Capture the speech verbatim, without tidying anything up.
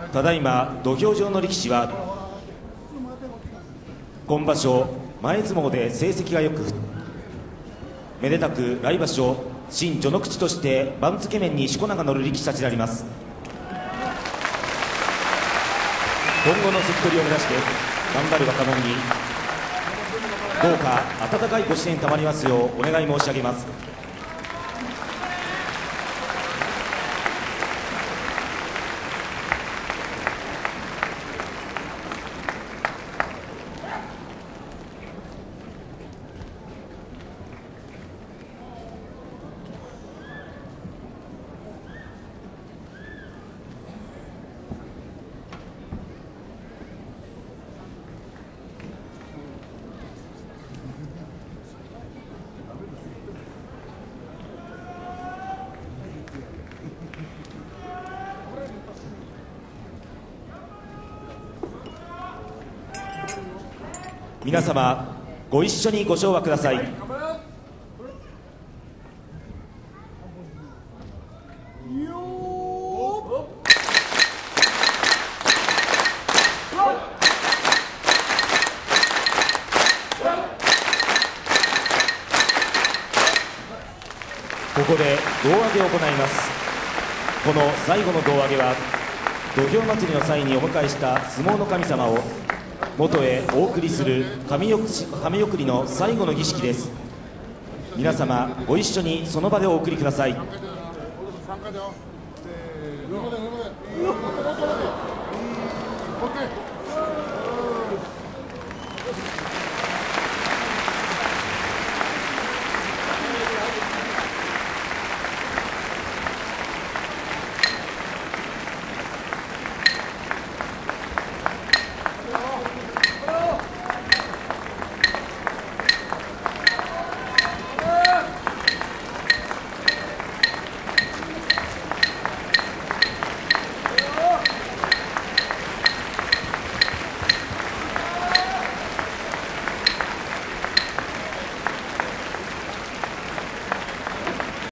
ただいま土俵上の力士は今場所前相撲で成績がよくめでたく来場所新序の口として番付面にしこ名が乗る力士たちであります。今後の関取を目指して頑張る若者にどうか温かいご支援たまりますようお願い申し上げます。皆様ご一緒にご唱和ください。ここで胴上げを行います。この最後の胴上げは土俵祭りの際にお迎えした相撲の神様を元へお送りする神送りの最後の儀式です。皆様ご一緒にその場でお送りください。